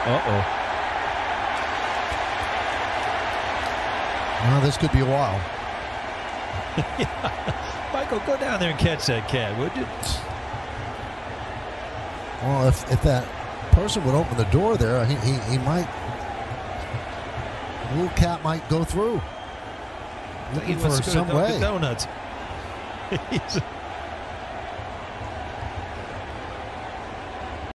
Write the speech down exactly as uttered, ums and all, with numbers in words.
Uh-oh. Well, this could be a while. Yeah. Michael, go down there and catch that cat, would you? Well, if, if that person would open the door there, he, he, he might, the little cat might go through. Looking He wants for to go some to Dunkin' way. Donuts. He's